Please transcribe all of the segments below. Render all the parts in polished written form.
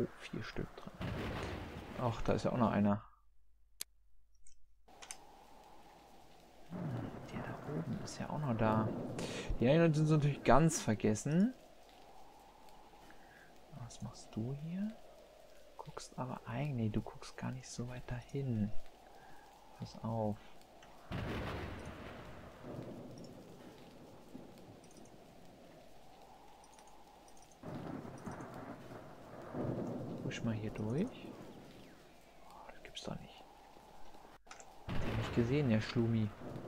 Oh, 4 Stück dran. Ach, da ist ja auch noch einer. Der da oben ist ja auch noch da. Die einen sind natürlich ganz vergessen. Was machst du hier? Guckst aber eigentlich... Nee, du guckst gar nicht so weit dahin. Pass auf. Husch mal hier durch. Oh, das gibt's doch nicht. Hat der nicht gesehen, der Schlumi.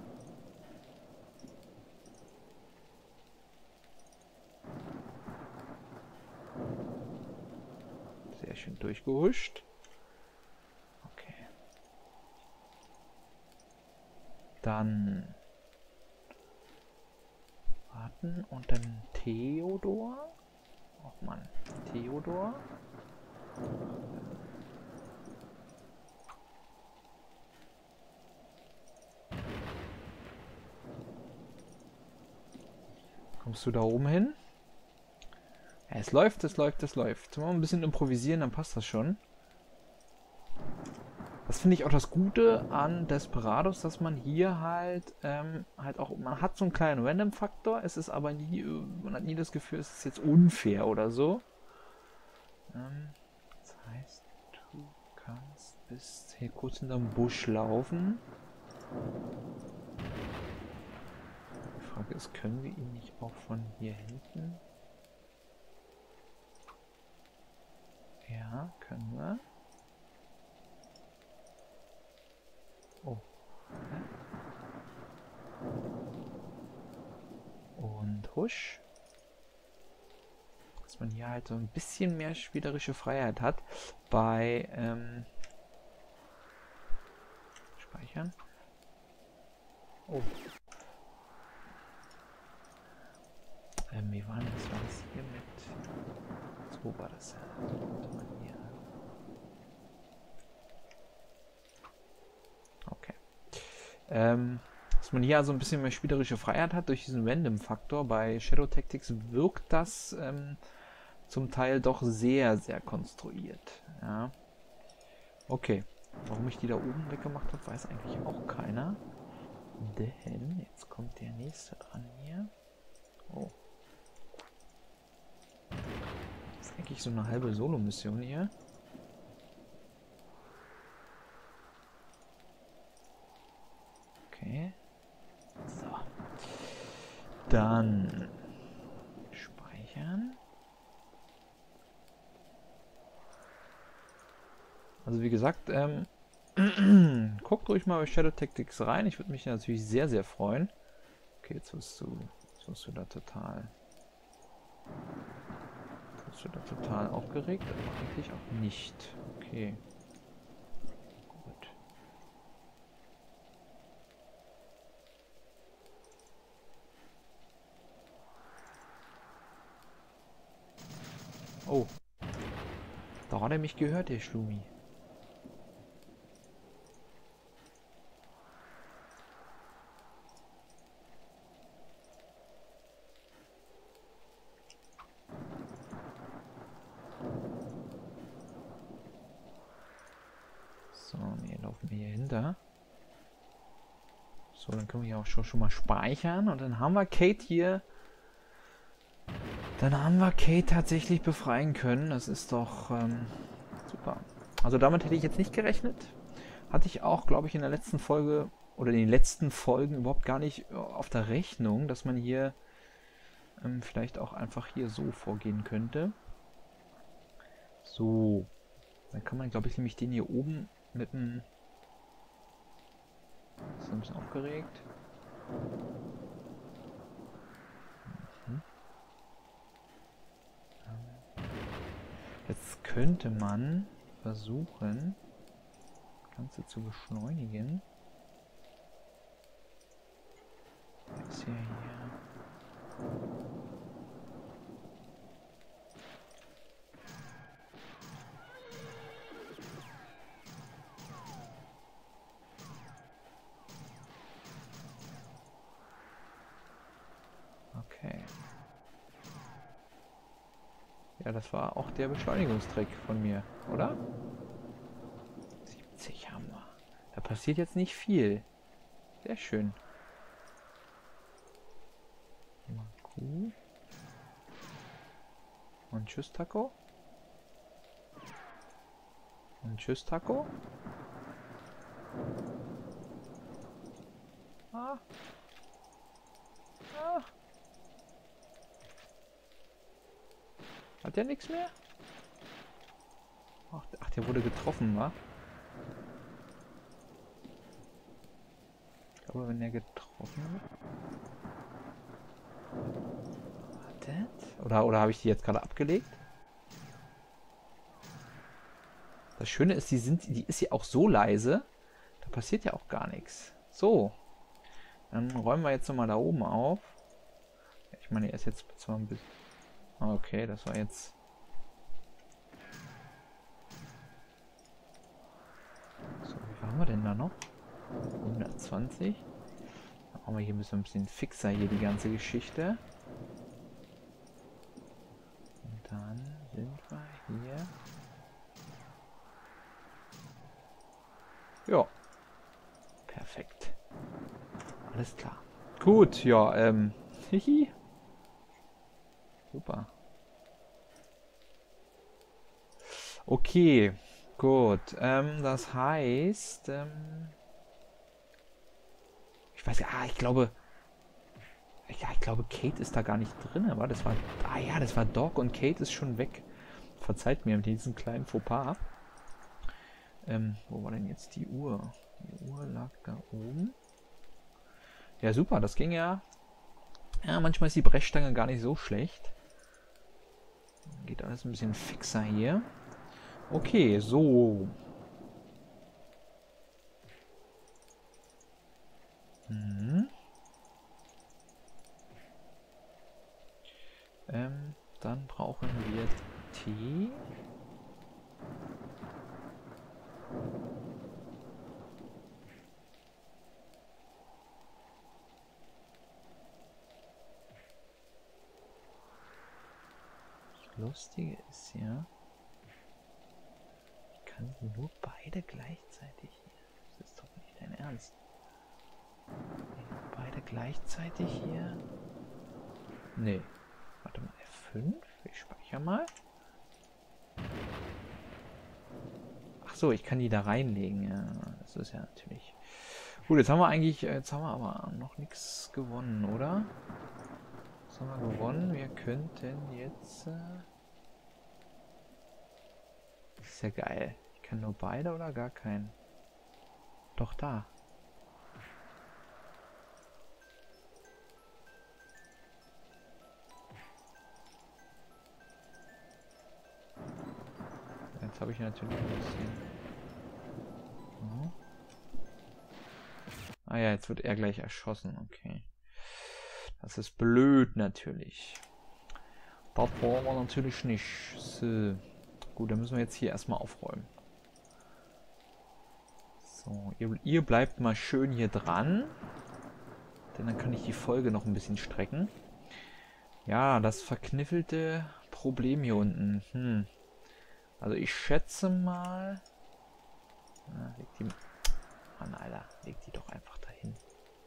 Sehr schön durchgehuscht. Okay. Dann warten und dann Theodor. Och Mann, Theodor. Kommst du da oben hin? Ja, es läuft, es läuft, es läuft. Mal ein bisschen improvisieren, dann passt das schon. Das finde ich auch das Gute an Desperados, dass man hier halt auch, man hat so einen kleinen Random-Faktor, es ist aber nie, man hat nie das Gefühl, es ist jetzt unfair oder so. Das heißt, du kannst bis hier kurz hinterm Busch laufen. Die Frage ist, können wir ihn nicht auch von hier hinten? Ja, können wir. Oh. Und husch. Dass man hier halt so ein bisschen mehr spielerische Freiheit hat bei Speichern. Oh. Wie war das hier mit... So war das. Konnte man hier... Okay. Dass man hier also ein bisschen mehr spielerische Freiheit hat durch diesen Random-Faktor. Bei Shadow Tactics wirkt das zum Teil doch sehr, sehr konstruiert. Ja. Okay. Warum ich die da oben weggemacht habe, weiß eigentlich auch keiner. Denn jetzt kommt der nächste dran hier. Oh. Das ist eigentlich so eine halbe Solo-Mission hier. Okay. So. Dann speichern. Also wie gesagt, guckt ruhig mal bei Shadow Tactics rein. Ich würde mich natürlich sehr, sehr freuen. Okay, jetzt wirst du da total... Bist du da total aufgeregt? Aber eigentlich auch nicht. Okay. Gut. Oh. Da hat er mich gehört, der Schlumi. So, wir laufen hier hinter. So, dann können wir hier auch schon mal speichern. Und dann haben wir Kate hier. Dann haben wir Kate tatsächlich befreien können. Das ist doch super. Also damit hätte ich jetzt nicht gerechnet. Hatte ich auch, glaube ich, in der letzten Folge oder in den letzten Folgen überhaupt gar nicht auf der Rechnung, dass man hier vielleicht auch einfach hier so vorgehen könnte. So. Dann kann man, glaube ich, nämlich den hier oben mit dem... Ist ein bisschen aufgeregt. Mhm. Jetzt könnte man versuchen, das Ganze zu beschleunigen. Jetzt hier. Okay. Ja, das war auch der Beschleunigungstrick von mir, oder? 70 haben wir. Da passiert jetzt nicht viel. Sehr schön. Mal Kuh. Und tschüss, Taco. Und tschüss, Taco. Ah. Ah. Hat der nichts mehr? Ach, der wurde getroffen, wa? Ich glaube, wenn er getroffen wird. Wartet. Oder habe ich die jetzt gerade abgelegt? Das Schöne ist, die ist ja auch so leise. Da passiert ja auch gar nichts. So. Dann räumen wir jetzt nochmal da oben auf. Ich meine, er ist jetzt zwar ein bisschen... Okay, das war jetzt... So, wie viel haben wir denn da noch? 120. Dann machen wir hier ein bisschen fixer hier die ganze Geschichte. Und dann sind wir hier... Ja. Perfekt. Alles klar. Gut, ja, hihi. Super. Okay, gut. Das heißt, ich weiß ja, ich glaube, Kate ist da gar nicht drin, aber das war, ja, das war Doc und Kate ist schon weg. Verzeiht mir mit diesem kleinen Fauxpas. Wo war denn jetzt die Uhr? Die Uhr lag da oben. Ja, super, das ging ja. Ja, manchmal ist die Brechstange gar nicht so schlecht. Geht alles ein bisschen fixer hier. Okay, so. Mhm. Dann brauchen wir Tee. Das Lustige ist ja, ich kann nur beide gleichzeitig hier. Das ist doch nicht dein Ernst. Beide gleichzeitig hier? Nee. Warte mal, F5? Ich speichere mal. Ach so, ich kann die da reinlegen. Ja, das ist ja natürlich... Gut, jetzt haben wir aber noch nichts gewonnen, oder? Was haben wir gewonnen? Wir könnten jetzt... Das ist ja geil. Ich kann nur beide oder gar keinen? Doch, da. Jetzt habe ich natürlich ein bisschen... Ah ja, jetzt wird er gleich erschossen. Okay. Das ist blöd natürlich. Das wollen wir natürlich nicht. So. Gut, dann müssen wir jetzt hier erstmal aufräumen. So, ihr bleibt mal schön hier dran. Denn dann kann ich die Folge noch ein bisschen strecken. Ja, das verkniffelte Problem hier unten. Also ich schätze mal... Na, leg die... Mann, Alter, leg die doch einfach dahin.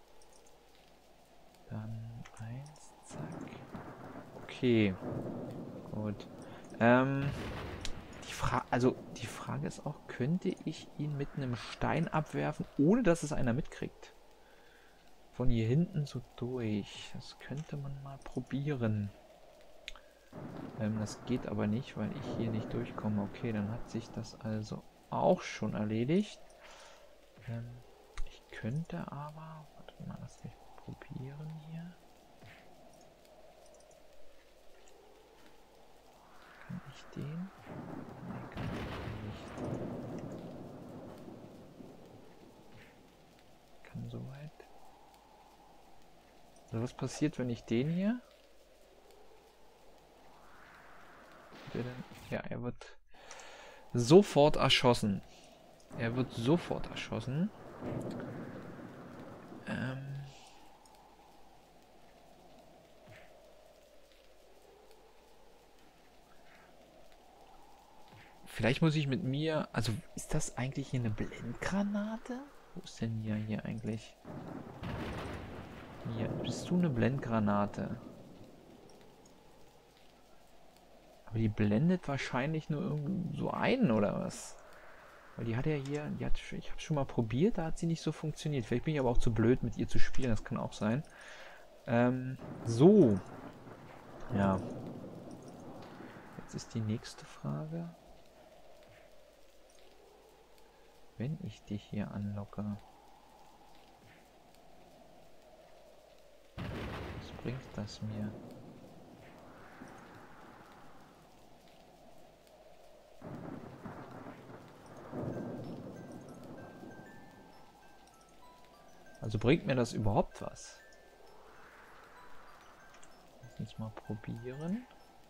Dann 1, zack. Okay. Gut. Die Frage ist auch, könnte ich ihn mit einem Stein abwerfen, ohne dass es einer mitkriegt? Von hier hinten so durch. Das könnte man mal probieren. Das geht aber nicht, weil ich hier nicht durchkomme. Okay, dann hat sich das also auch schon erledigt. Ich könnte aber... Warte mal, lass mich probieren hier. Kann ich den? Nein, kann ich nicht. Kann soweit. Also was passiert, wenn ich den hier? Ja, er wird sofort erschossen. Er wird sofort erschossen. Vielleicht muss ich mit mir... Also, ist das eigentlich hier eine Blendgranate? Wo ist denn hier eigentlich? Hier, bist du eine Blendgranate? Aber die blendet wahrscheinlich nur irgendwie so einen, oder was? Weil die hat ja hier... ich habe schon mal probiert, da hat sie nicht so funktioniert. Vielleicht bin ich aber auch zu blöd, mit ihr zu spielen. Das kann auch sein. So. Ja. Jetzt ist die nächste Frage. Wenn ich dich hier anlocke, was bringt das mir? Also bringt mir das überhaupt was? Lass uns mal probieren.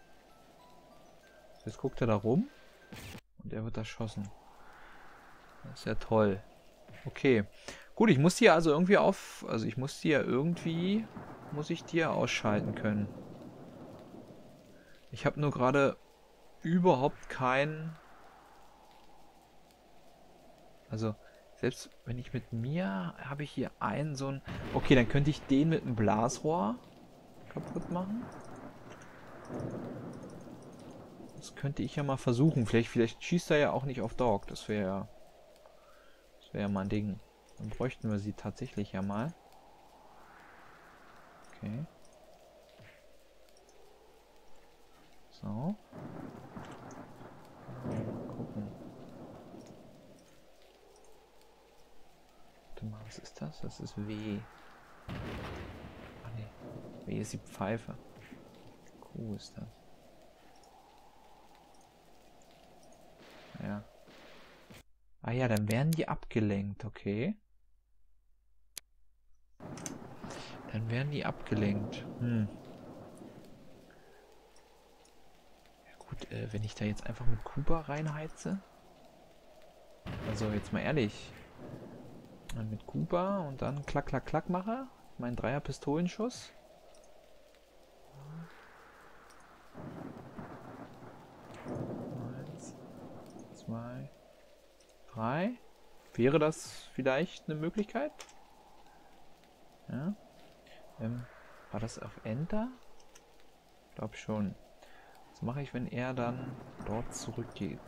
Jetzt guckt er da rum und er wird erschossen. Das ist ja toll. Okay. Gut, ich muss die also irgendwie also ich muss die ja irgendwie, muss ich die ja ausschalten können. Ich habe nur gerade überhaupt keinen, also selbst wenn ich mit mir, habe ich hier einen so ein, okay, dann könnte ich den mit einem Blasrohr kaputt machen. Das könnte ich ja mal versuchen. Vielleicht schießt er ja auch nicht auf Dog. Das wäre ja mal ein Ding. Dann bräuchten wir sie tatsächlich ja mal. Okay. So. Mal gucken. Warte mal, was ist das? Das ist W. Ach nee. W ist die Pfeife. Q ist das. Ja. Ah ja, dann werden die abgelenkt, okay. Dann werden die abgelenkt. Ja gut, wenn ich da jetzt einfach mit Kuba reinheize. Also jetzt mal ehrlich. Mit Kuba und dann klack, klack, klack mache. Mein Dreier-Pistolenschuss. 1, 2, 3. Wäre das vielleicht eine Möglichkeit? Ja. War das auf Enter? Ich glaube schon. Was mache ich, wenn er dann dort zurückgeht?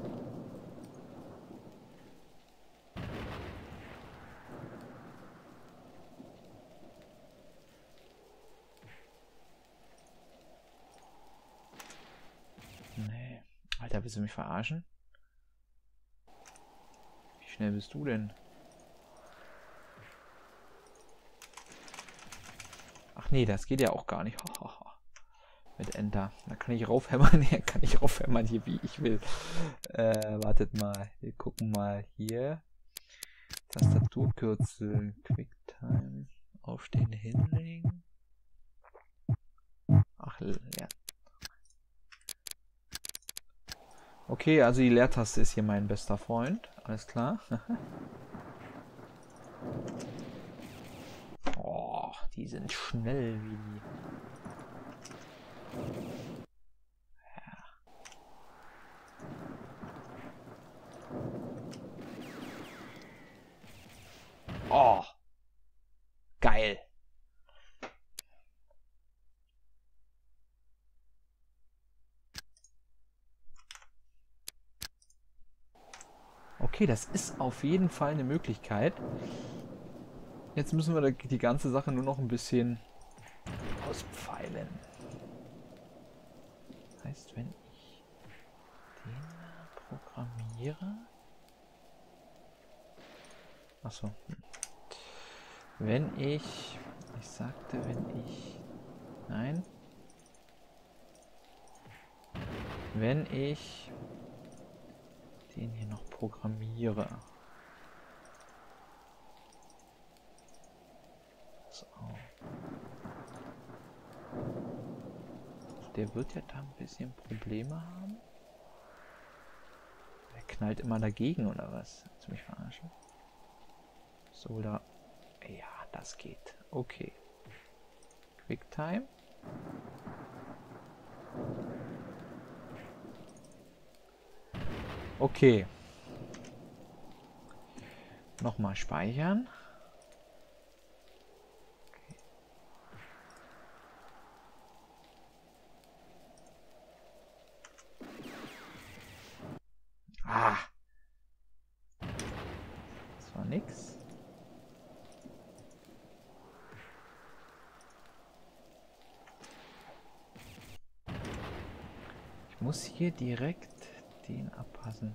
Nee. Alter, willst du mich verarschen? Wie schnell bist du denn? Ach nee, das geht ja auch gar nicht. Mit Enter. Da kann ich raufhämmern. Ja, kann ich raufhämmern hier, wie ich will. Wartet mal. Wir gucken mal hier. Tastaturkürzel. QuickTime. Aufstehen, hinlegen. Ach, ja. Okay, also die Leertaste ist hier mein bester Freund. Alles klar. Oh, die sind schnell wie die. Ja. Oh. Geil. Okay, das ist auf jeden Fall eine Möglichkeit. Jetzt müssen wir die ganze Sache nur noch ein bisschen auspfeilen. Das heißt, wenn ich den programmiere... Achso. Wenn ich... Ich sagte, wenn ich... Nein. Wenn ich den hier noch programmiere. So. Der wird ja da ein bisschen Probleme haben. Der knallt immer dagegen, oder was? Willst du mich verarschen? So, da... Ja, das geht. Okay. QuickTime. Okay. Nochmal speichern. Okay. Ah. Das war nix. Ich muss hier direkt den abpassen.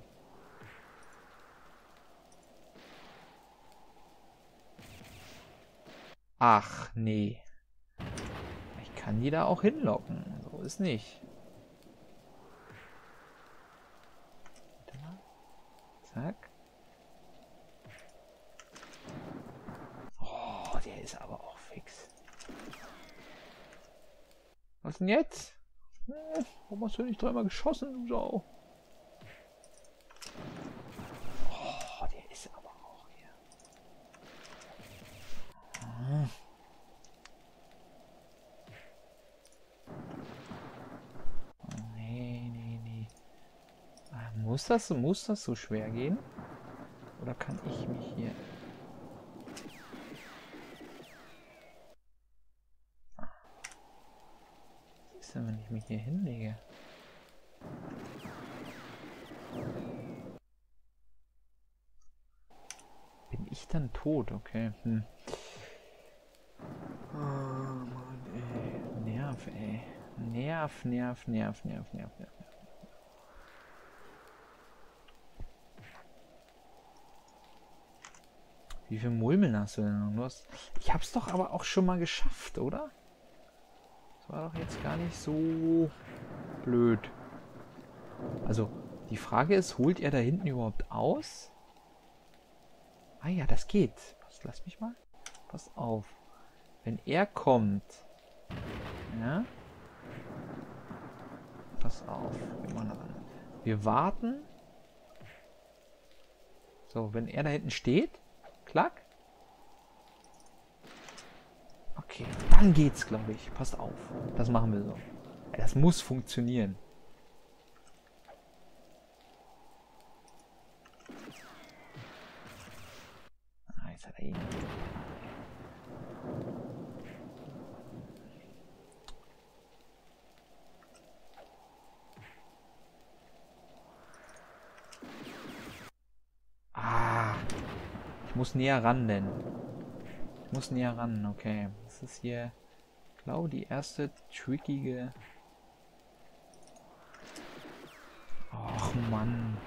Ach, nee. Ich kann die da auch hinlocken. So ist nicht. Warte mal. Zack. Oh, der ist aber auch fix. Was denn jetzt? Warum hast du nicht dreimal geschossen, du Sau? Oh, der ist aber auch hier. Nee, nee, nee. Muss das so schwer gehen? Oder kann ich mich hier... Was ist denn, wenn ich mich hier hinlege? Bin ich dann tot? Okay. Oh Mann, ey. Nerv, ey. Nerv, nerv, nerv, nerv, nerv, nerv. Wie viel Mulmeln hast du denn noch? Ich hab's doch aber auch schon mal geschafft, oder? Das war doch jetzt gar nicht so blöd. Also, die Frage ist, holt er da hinten überhaupt aus? Ah ja, das geht. Lass mich mal. Pass auf. Wenn er kommt. Ja. Pass auf. Wir machen an. Wir warten. So, wenn er da hinten steht. Klack. Okay, dann geht's, glaube ich. Passt auf. Das machen wir so. Ja, das muss funktionieren. Ah, jetzt hat er ihn. Ah. Ich muss näher ran, denn. Ich muss näher ran, okay. Das ist hier, glaube ich, die erste trickige... Och, Mann.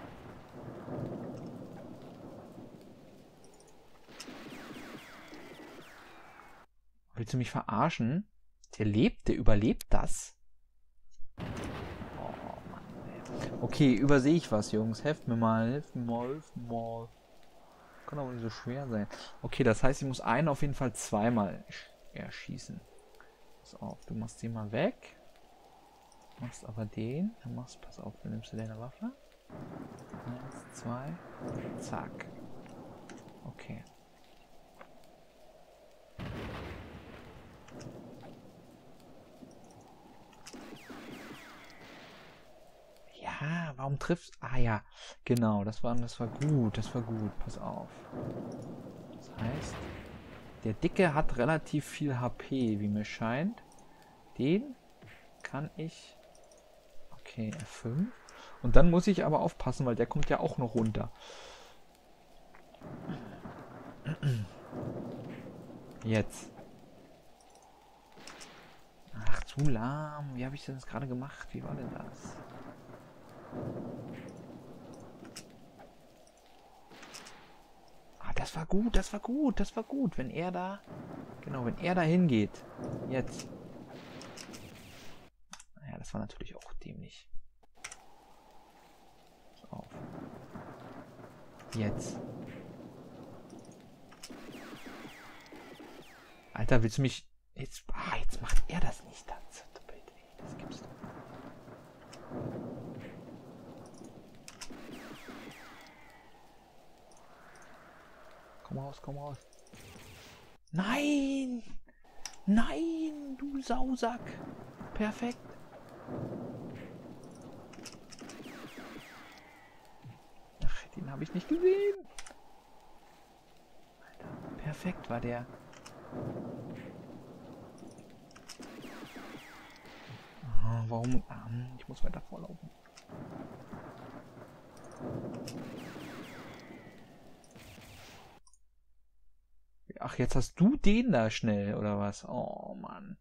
Willst du mich verarschen? Der lebt, der überlebt das? Oh, Mann, ey. Okay, übersehe ich was, Jungs. Helft mir mal, helft mir mal, helft mir mal. Kann aber nicht so schwer sein. Okay, das heißt, ich muss einen auf jeden Fall zweimal erschießen. Pass auf, du machst den mal weg. Machst aber den. Dann machst, pass auf, dann nimmst du deine Waffe. 1, 2, zack. Okay. Ja, warum triffst... Ah ja, genau, das war gut, das war gut. Pass auf. Das heißt, der Dicke hat relativ viel HP, wie mir scheint. Den kann ich... Okay, F5. Und dann muss ich aber aufpassen, weil der kommt ja auch noch runter. Jetzt. Ach, zu lahm. Wie habe ich das gerade gemacht? Wie war denn das? Ah, das war gut, das war gut, das war gut. Wenn er da... Genau, wenn er da hingeht. Jetzt. Ja, das war natürlich auch dämlich. Pass auf. Jetzt. Alter, willst du mich... Jetzt, jetzt macht er das nicht. Das gibt's doch. Komm raus, komm raus. Nein! Nein, du Sausack. Perfekt. Den habe ich nicht gesehen. Alter, perfekt war der. Warum? Ich muss weiter vorlaufen. Ach, jetzt hast du den da schnell, oder was? Oh, Mann.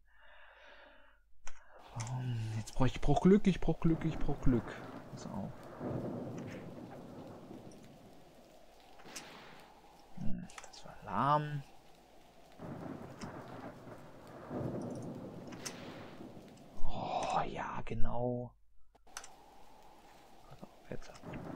Jetzt brauche ich Glück, ich brauche Glück, ich brauche Glück. Pass auf. Das war lahm. Oh, ja, genau. Pass auf, jetzt.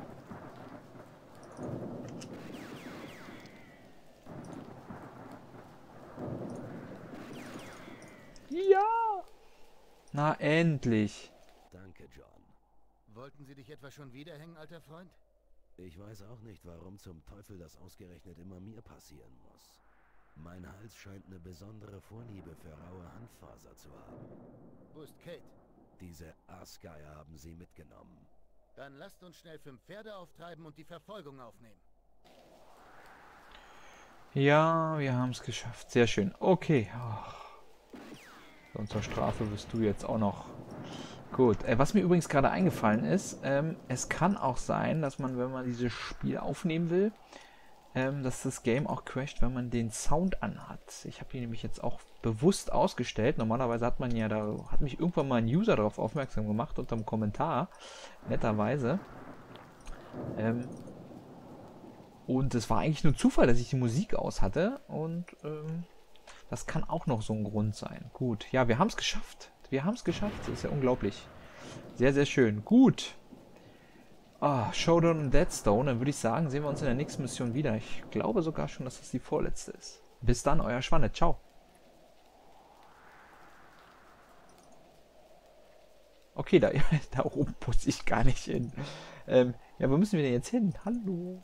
Ja! Na, endlich. Danke, John. Wollten Sie dich etwa schon wiederhängen, alter Freund? Ich weiß auch nicht, warum zum Teufel das ausgerechnet immer mir passieren muss. Mein Hals scheint eine besondere Vorliebe für raue Handfaser zu haben. Wo ist Kate? Diese Aasgeier haben sie mitgenommen. Dann lasst uns schnell 5 Pferde auftreiben und die Verfolgung aufnehmen. Ja, wir haben es geschafft. Sehr schön. Okay. Und zur Strafe wirst du jetzt auch noch. Gut. Was mir übrigens gerade eingefallen ist, es kann auch sein, dass man, wenn man dieses Spiel aufnehmen will, dass das Game auch crasht, wenn man den Sound anhat. Ich habe ihn nämlich jetzt auch bewusst ausgestellt. Normalerweise hat man ja, da hat mich irgendwann mal ein User darauf aufmerksam gemacht, unter einem Kommentar, netterweise. Und es war eigentlich nur Zufall, dass ich die Musik aus hatte. Und das kann auch noch so ein Grund sein. Gut, ja, wir haben es geschafft. Wir haben es geschafft. Das ist ja unglaublich. Sehr, sehr schön. Gut. Showdown und Deadstone. Dann würde ich sagen, sehen wir uns in der nächsten Mission wieder. Ich glaube sogar schon, dass das die vorletzte ist. Bis dann, euer Schwanne. Ciao. Okay, da oben muss ich gar nicht hin. Ja, wo müssen wir denn jetzt hin? Hallo.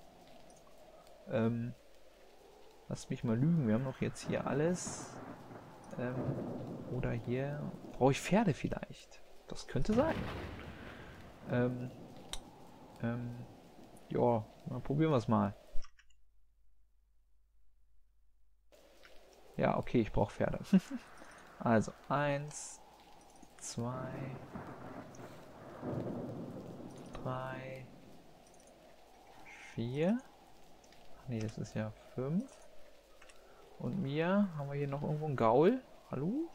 Lasst mich mal lügen. Wir haben doch jetzt hier alles. Oder hier. Brauche ich Pferde vielleicht? Das könnte sein. Ja, dann probieren wir es mal. Ja, okay, ich brauche Pferde. Also, 1, 2, 3, 4. Nee, das ist ja 5. Und mir haben wir hier noch irgendwo einen Gaul. Hallo?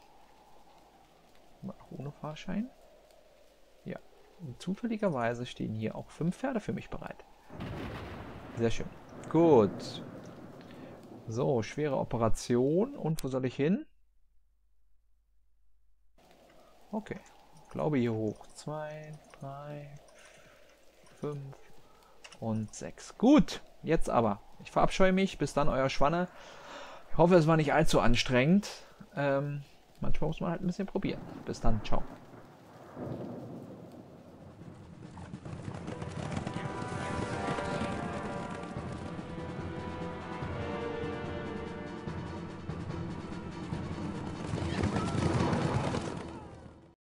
Ohne Fahrschein. Ja. Und zufälligerweise stehen hier auch 5 Pferde für mich bereit. Sehr schön. Gut. So, schwere Operation. Und wo soll ich hin? Okay. Ich glaube hier hoch. 2, 3, 5 und 6. Gut. Jetzt aber. Ich verabscheue mich. Bis dann, euer Schwanne. Ich hoffe, es war nicht allzu anstrengend. Manchmal muss man halt ein bisschen probieren. Bis dann. Ciao.